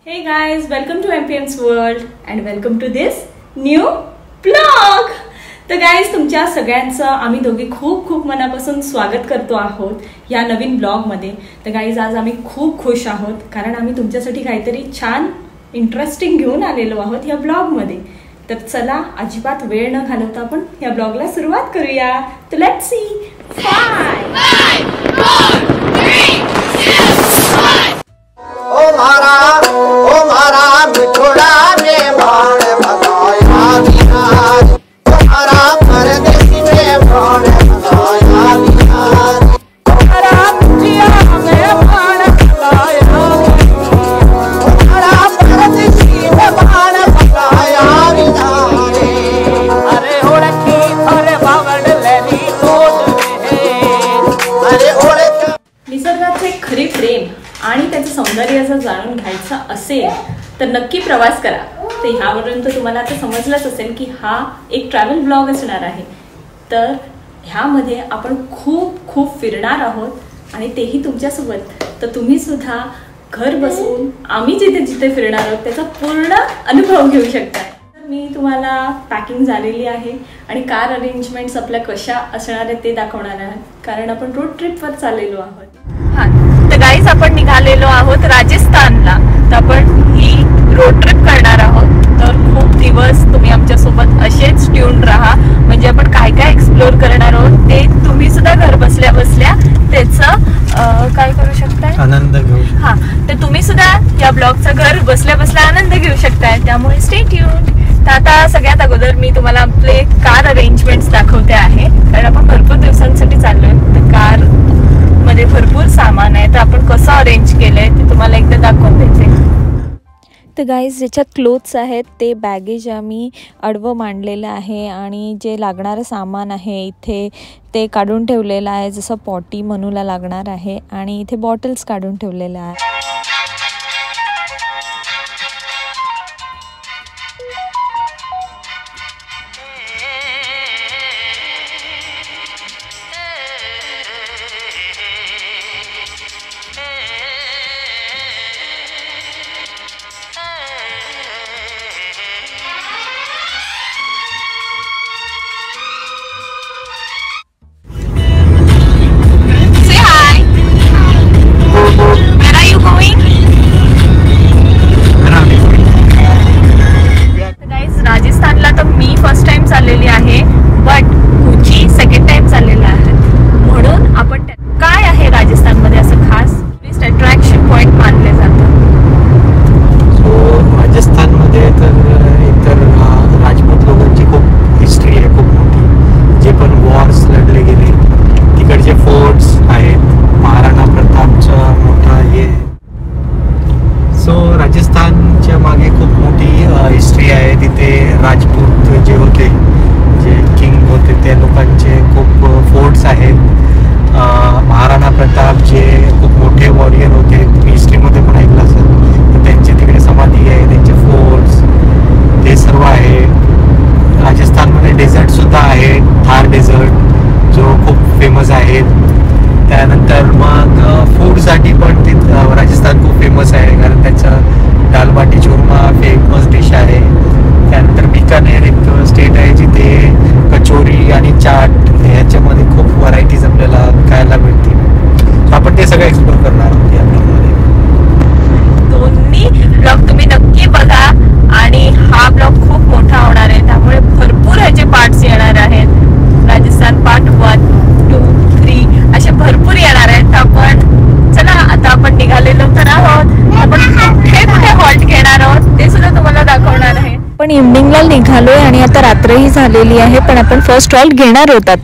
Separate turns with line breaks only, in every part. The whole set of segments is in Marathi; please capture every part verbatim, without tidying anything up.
Hey guys, welcome to M P M's World and welcome to this new vlog. तर गाइज तुमच्या सगळ्यांचं आम्ही दोघे खूप खूप मनापासून स्वागत करतो आहोत या नवीन ब्लॉगमध्ये. तर गाइज आज आम्ही खूप खुश आहोत कारण आम्ही तुमच्यासाठी काहीतरी छान इंटरेस्टिंग घेऊन आलेलो आहोत या ब्लॉगमध्ये. तर चला अजिबात वेळ न घालवता आपण या ब्लॉगला सुरुवात करूया. तर लेट्स सी. फाइव
ओ मारा ओ मारा मिठोड़ा में बाण भगाया बिहार ओ मारा परदेसी में बाण भगाया बिहार ओ मारा मुठिया में बाण भगाया ओ मारा परदेसी में बाण भगाया बिहार. अरे ओळखी अरे बावड लेली तोड रे अरे ओळख.
निसर्गाचे खरे प्रेम आणि त्याचं सौंदर्य जर जाणून घ्यायचं असेल तर नक्की प्रवास करा. तर ह्यावरून तर तुम्हाला आता समजलंच असेल की हा एक ट्रॅव्हल ब्लॉग असणार आहे. तर ह्यामध्ये आपण खूप खूप फिरणार आहोत आणि तेही तुमच्यासोबत. तर तुम्ही सुद्धा घर बसून आम्ही जिथे जिथे फिरणार आहोत त्याचा पूर्ण अनुभव घेऊ शकता. तर मी तुम्हाला पॅकिंग झालेली आहे आणि कार अरेंजमेंट्स आपल्या कशा असणार आहेत ते दाखवणार आहे कारण आपण रोड ट्रिपवर चाललेलो आहोत. हां, तर गाईज आपण निघालेलो आहोत राजस्थानला. तर आपण ही रोड ट्रिप करणार आहोत. तर खूप दिवस तुम्ही आमच्यासोबत असेच ट्यून राहा म्हणजे आपण काय काय एक्सप्लोर करणार आहोत ते तुम्ही सुद्धा घर बसल्या बसल्या त्याचा काय करू शकताय,
आनंद घेऊ.
हां, तर तुम्ही सुद्धा या ब्लॉगचा घर बसल्या बसल्या आनंद घेऊ शकताय. त्यामुळे स्टे ट्यून. तर आता सगळ्यात अगोदर मी तुम्हाला आपले कार अरेंजमेंट्स दाखवते आहे कारण आपण भरपूर दिवसांसाठी चाललोय. तर कार मध्ये भरपूर सामान आहे तर आपण कसं अरेंज केलंय ते तुम्हाला एकदा दाखवून द्यायचे. तर गाईज ज्याच्यात क्लोथ्स आहेत ते बॅगेज आम्ही आडवं मांडलेलं आहे आणि जे लागणारं सामान आहे इथे ते काढून ठेवलेलं आहे. जसं पॉटी मनूला लागणार आहे आणि इथे बॉटल्स काढून ठेवलेल्या आहे. राजस्थानला तर मी फर्स्ट टाइम चाललेली आहे बट कुची सेकंड टाइम चाललेला आहे. म्हणून आपण काय आहे राजस्थानमध्ये असं खास टुरिस्ट अट्रॅक्शन पॉइंट मानले जातात.
सो राजस्थानमध्ये तर एकतर राजपूत लोकांची खूप हिस्ट्री आहे, खूप मोठी. जे पण वॉर्स लढले गेले तिकडचे फोर्ट्स आहेत. महाराणा प्रतापचा मोठा हे. सो राजस्थानच्या मागे खूप मोठी हिस्ट्री आहे. तिथे राजपूत जे होते, जे किंग होते त्या लोकांचे खूप फोर्ट्स आहेत. महाराणा प्रताप जे खूप मोठे वॉरियर होते, तुम्ही हिस्ट्रीमध्ये पण ऐकलं असेल, तर त्यांची तिकडे समाधी आहे, त्यांचे फोर्ट्स ते सर्व आहे. राजस्थानमध्ये डेझर्टसुद्धा आहे, थार डेझर्ट जो खूप फेमस आहे. त्यानंतर मग फूडसाठी पण ते राजस्थान खूप फेमस आहे कारण त्याचं दाल बाटी चूरमा फेमस डिश आहे. त्यानंतर बिकानेर एक स्टेट आहे जिथे कचोरी आणि चाट ह्याच्यामध्ये खूप व्हरायटीज आपल्याला खायला मिळतील. आपण ते सगळं एक्सप्लोर करणार आहोत या ब्लॉगमध्ये.
दोन्ही ब्लॉग तुम्ही नक्की बघा आणि हा ब्लॉग खूप मोठा होणार आहे त्यामुळे भरपूर ह्याचे पार्ट्स येणार आहेत. Rajasthan part one two three असे भरपूर येणार आहेत. आपण चला आता आपण निघालेलो तर आहोत. आपण कुठे कुठे हॉल्ट घेणार आहोत ते सुद्धा तुम्हाला दाखवणार आहे. पण इव्हनिंगला निघालोय आणि आता रात्रही झालेली आहे पण आपण फर्स्ट हॉल्ट घेणार होतात.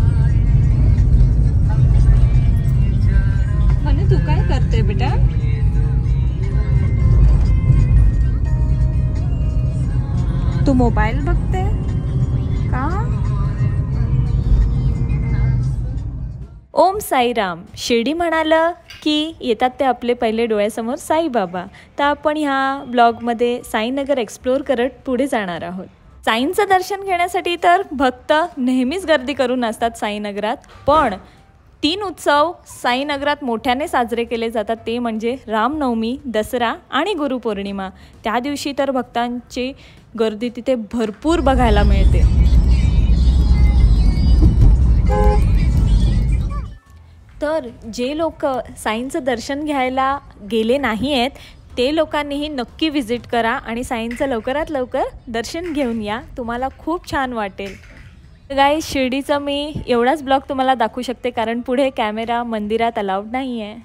तू काय करते बेटा? ओम साईराम. शिर्डी म्हणालं की येतात ते आपले पहिले डोळ्यासमोर साईबाबा. तर आपण ह्या ब्लॉगमध्ये साईनगर एक्सप्लोअर करत पुढे जाणार आहोत. साईंचं दर्शन घेण्यासाठी तर भक्त नेहमीच गर्दी करून असतात साईनगरात. पण तीन उत्सव साईनगरात मोठ्याने साजरे केले जातात, ते म्हणजे रामनवमी, दसरा आणि गुरुपौर्णिमा. त्या दिवशी तर भक्तांची गर्दी तिथे भरपूर बघायला मिळते. तर जे लोक साईंचं दर्शन घ्यायला गेले नाही आहेत ते लोकांनीही नक्की व्हिजिट करा आणि साईंचं लवकरात लवकर दर्शन घेऊन या. तुम्हाला खूप छान वाटेल. गाईज, शिर्डीचा मी एवढाच ब्लॉग तुम्हाला दाखवू शकते कारण पुढे कॅमेरा मंदिरात अलाउड नाही आहे.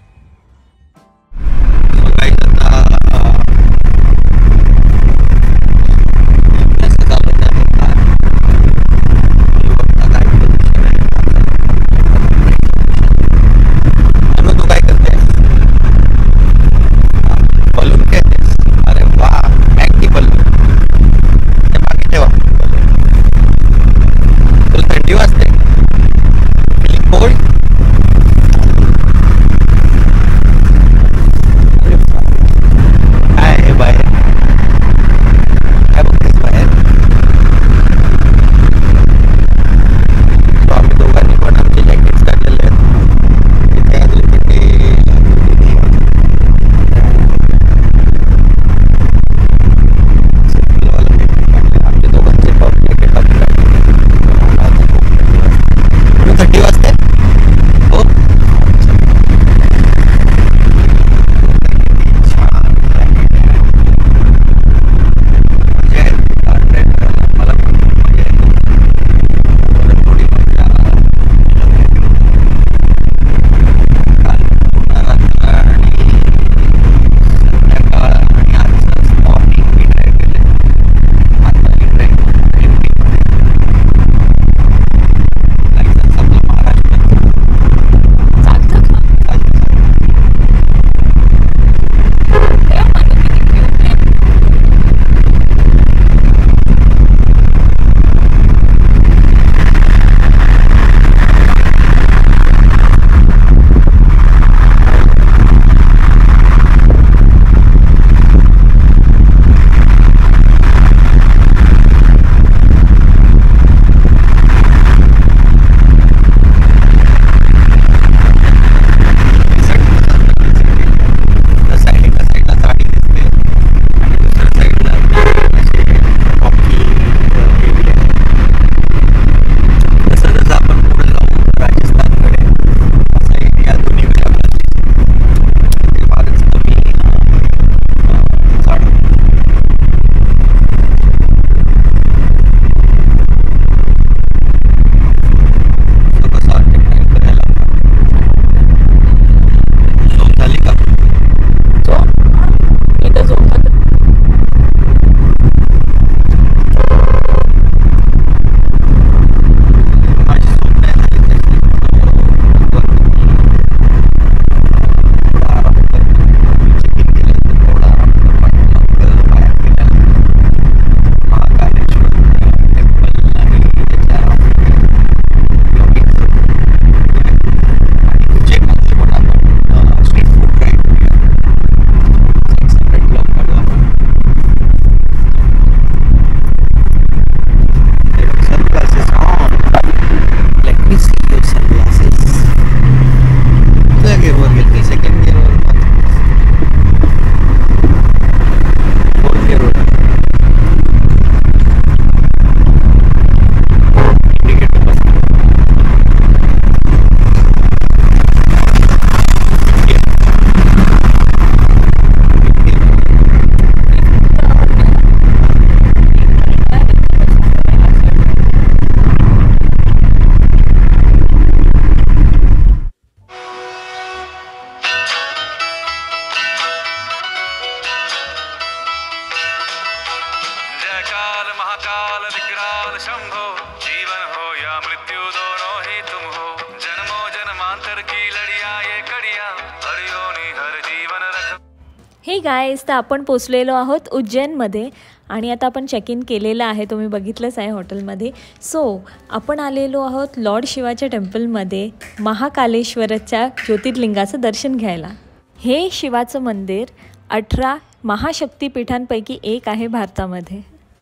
हे गाईज, तर आपण पोचलेलो आहोत उज्जैनमध्ये आणि आता आपण चेक इन केलेलं आहे, तुम्ही बघितलंच आहे हॉटेलमध्ये. सो आपण आलेलो आहोत लॉर्ड शिवाच्या टेम्पलमध्ये महाकालेश्वरच्या ज्योतिर्लिंगाचं दर्शन घ्यायला. हे शिवाचं मंदिर अठरा महाशक्तिपीठांपैकी एक आहे भारतामध्ये.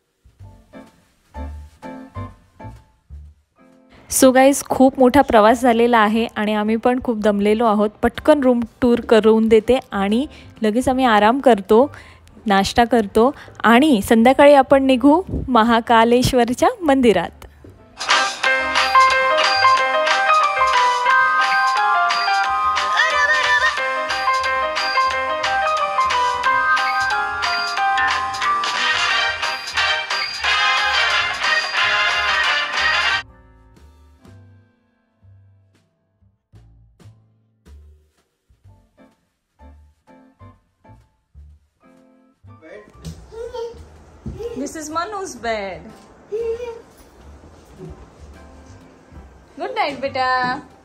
सो गाईज, खूप मोठा प्रवास झालेला आहे आणि आम्ही पण खूप दमलेलो आहोत. पटकन रूम टूर करून देते आणि लगेच आम्ही आराम करतो, नाश्ता करतो आणि संध्याकाळी आपण निघू महाकालेश्वरच्या मंदिरात. This is Manu's bed. Good night, beta.